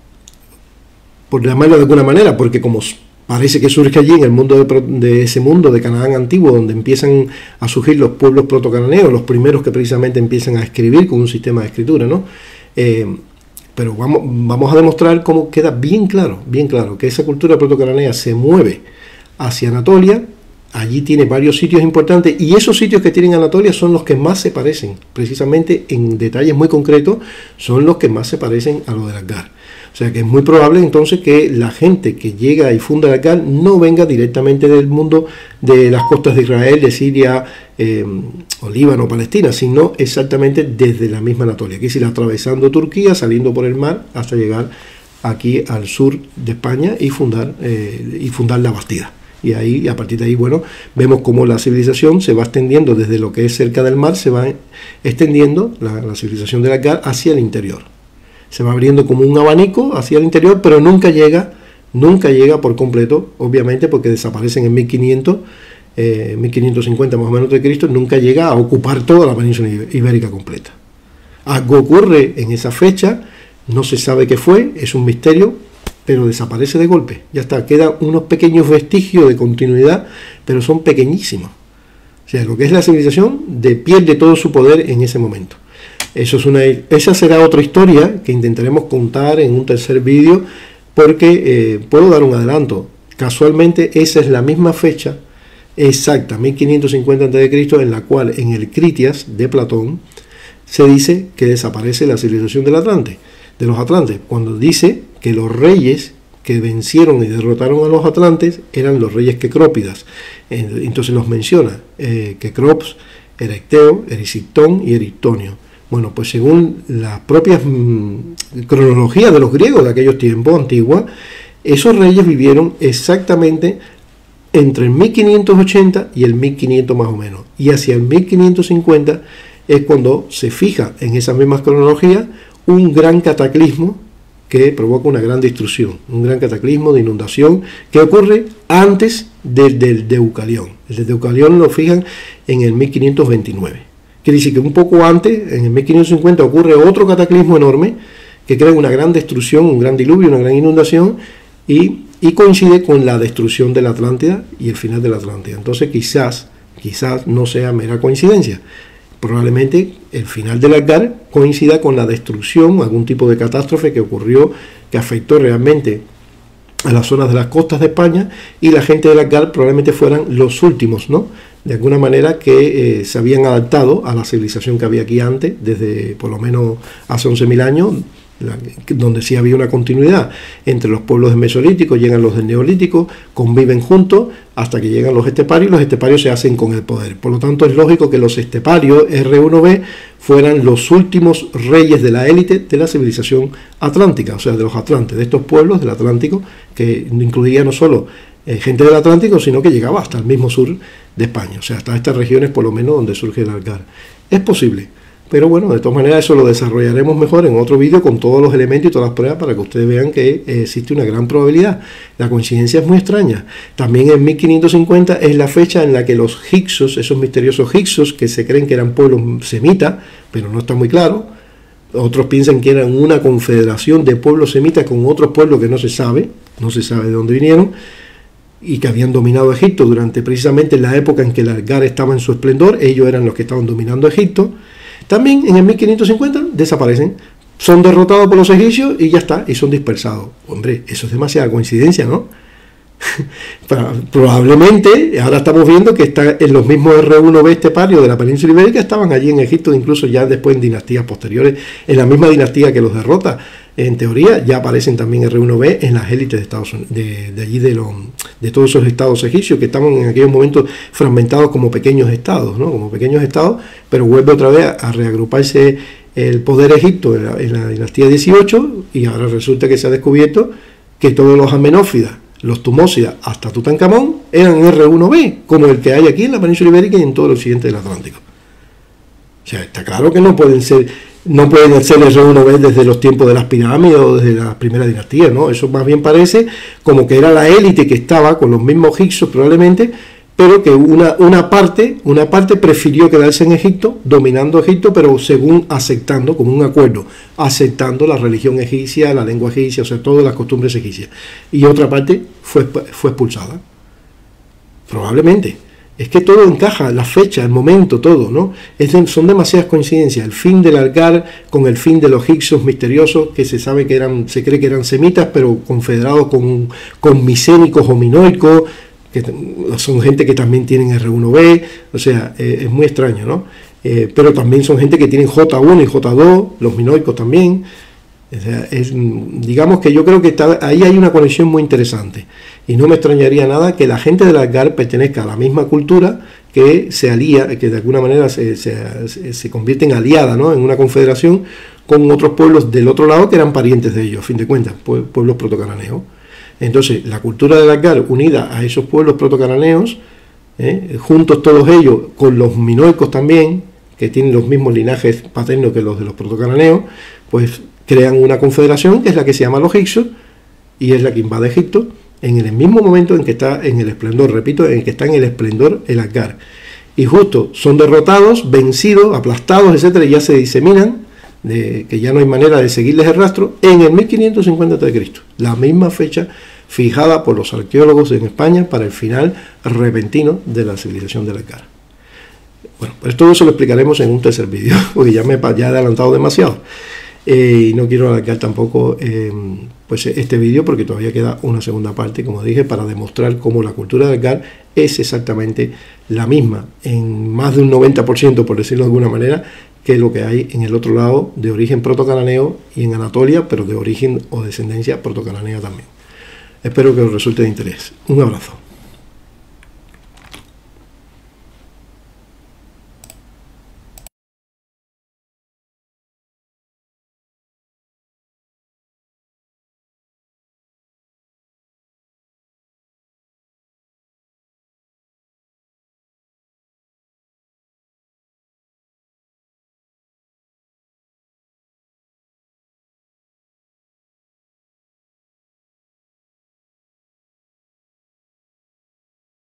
por llamarlo de alguna manera, porque como parece que surge allí en el mundo de ese mundo de Canaán antiguo, donde empiezan a surgir los pueblos protocananeos, los primeros que precisamente empiezan a escribir con un sistema de escritura, ¿no? Pero vamos a demostrar cómo queda bien claro que esa cultura protocananea se mueve hacia Anatolia. Allí tiene varios sitios importantes, y esos sitios que tienen Anatolia son los que más se parecen, precisamente en detalles muy concretos, son los que más se parecen a los del Asgard. O sea que es muy probable entonces que la gente que llega y funda el Asgard no venga directamente del mundo de las costas de Israel, de Siria, o Líbano, Palestina, sino exactamente desde la misma Anatolia, que es ir atravesando Turquía, saliendo por el mar hasta llegar aquí al sur de España y fundar la Bastida. Y ahí, a partir de ahí, bueno, vemos cómo la civilización se va extendiendo desde lo que es cerca del mar, se va extendiendo la civilización del Asgard hacia el interior. Se va abriendo como un abanico hacia el interior, pero nunca llega por completo, obviamente, porque desaparecen en 1550 más o menos de Cristo, nunca llega a ocupar toda la península ibérica completa. Algo ocurre en esa fecha, no se sabe qué fue, es un misterio, pero desaparece de golpe. Ya está, quedan unos pequeños vestigios de continuidad, pero son pequeñísimos. O sea, lo que es la civilización pierde todo su poder en ese momento. Esa será otra historia que intentaremos contar en un tercer vídeo, porque puedo dar un adelanto. Casualmente esa es la misma fecha exacta, 1550 a.C., en la cual en el Critias de Platón se dice que desaparece la civilización de los atlantes, cuando dice que los reyes que vencieron y derrotaron a los atlantes eran los reyes quecrópidas. Entonces los menciona, Quecrops, Erecteo, Erisictón y Eristonio. Bueno, pues según las propias cronologías de los griegos de aquellos tiempos antiguos, esos reyes vivieron exactamente entre el 1580 y el 1500 más o menos. Y hacia el 1550 es cuando se fija en esas mismas cronologías un gran cataclismo que provoca una gran destrucción, un gran cataclismo de inundación que ocurre antes del Deucalión. El Deucalión lo fijan en el 1529. Quiere decir que un poco antes, en el 1550, ocurre otro cataclismo enorme que crea una gran destrucción, un gran diluvio, una gran inundación, y coincide con la destrucción de la Atlántida y el final de la Atlántida. Entonces quizás no sea mera coincidencia. Probablemente el final del Asgard coincida con la destrucción, algún tipo de catástrofe que ocurrió, que afectó realmente a las zonas de las costas de España, y la gente del Asgard probablemente fueran los últimos, ¿no?, de alguna manera que se habían adaptado a la civilización que había aquí antes, desde por lo menos hace 11.000 años, donde sí había una continuidad entre los pueblos del Mesolítico, llegan los del Neolítico, conviven juntos hasta que llegan los esteparios, y los esteparios se hacen con el poder. Por lo tanto, es lógico que los esteparios, R1b, fueran los últimos reyes de la élite de la civilización atlántica, o sea, de los atlantes, de estos pueblos del Atlántico, que incluía no solo gente del Atlántico, sino que llegaba hasta el mismo sur de España, o sea, hasta estas regiones por lo menos donde surge el Algar. Es posible, pero bueno, de todas maneras eso lo desarrollaremos mejor en otro vídeo con todos los elementos y todas las pruebas para que ustedes vean que existe una gran probabilidad. La coincidencia es muy extraña. También en 1550 es la fecha en la que los hicsos, esos misteriosos hicsos que se creen que eran pueblos semitas, pero no está muy claro, otros piensan que eran una confederación de pueblos semitas con otros pueblos que no se sabe de dónde vinieron, y que habían dominado Egipto durante precisamente la época en que el Algar estaba en su esplendor. Ellos eran los que estaban dominando Egipto. También en el 1550 desaparecen, son derrotados por los egipcios y ya está, y son dispersados. Hombre, eso es demasiada coincidencia, ¿no? Probablemente, ahora estamos viendo que está en los mismos R1b esteparios de la península ibérica, estaban allí en Egipto, incluso ya después en dinastías posteriores, en la misma dinastía que los derrota. En teoría ya aparecen también R1b en las élites de Estados Unidos, de allí de todos esos estados egipcios que estaban en aquellos momentos fragmentados como pequeños estados, ¿no? Como pequeños estados, pero vuelve otra vez a reagruparse el poder egipto en la dinastía 18, y ahora resulta que se ha descubierto que todos los amenófidas, los tumósidas, hasta Tutankamón, eran R1b, como el que hay aquí en la península ibérica y en todo el occidente del Atlántico. O sea, está claro que no pueden ser R1b desde los tiempos de las pirámides o desde la primera dinastía, ¿no? Eso más bien parece como que era la élite que estaba con los mismos hicsos probablemente, pero que una parte prefirió quedarse en Egipto, dominando Egipto, pero según aceptando, como un acuerdo, aceptando la religión egipcia, la lengua egipcia, o sea, todas las costumbres egipcias. Y otra parte fue expulsada. Probablemente. Es que todo encaja, la fecha, el momento, todo, ¿no? Son demasiadas coincidencias. El fin del Algar con el fin de los hicsos misteriosos, que se cree que eran semitas, pero confederados con micénicos o minoicos, que son gente que también tienen R1b, o sea, es muy extraño, ¿no? Pero también son gente que tienen J1 y J2, los minoicos también. O sea, digamos que yo creo que ahí hay una conexión muy interesante, y no me extrañaría nada que la gente del Algar pertenezca a la misma cultura, que se alía, que de alguna manera se convierte en aliada, ¿no? En una confederación con otros pueblos del otro lado que eran parientes de ellos, a fin de cuentas, pueblos protocananeos. Entonces, la cultura del Algar unida a esos pueblos protocananeos, juntos todos ellos con los minoicos también, que tienen los mismos linajes paternos que los de los protocananeos, pues crean una confederación que es la que se llama los hicsos, y es la que invade Egipto en el mismo momento en que está en el esplendor, repito, en el que está en el esplendor el Algar. Y justo son derrotados, vencidos, aplastados, etcétera, y ya se diseminan, que ya no hay manera de seguirles el rastro, en el 1550 a.C., la misma fecha fijada por los arqueólogos en España para el final repentino de la civilización del Algar. Bueno, pues todo eso lo explicaremos en un tercer vídeo, porque ya he adelantado demasiado. Y no quiero alargar tampoco pues este vídeo, porque todavía queda una segunda parte, como dije, para demostrar cómo la cultura del Algar es exactamente la misma, en más de un 90%, por decirlo de alguna manera, que lo que hay en el otro lado, de origen protocananeo, y en Anatolia, pero de origen o descendencia protocananea también. Espero que os resulte de interés. Un abrazo.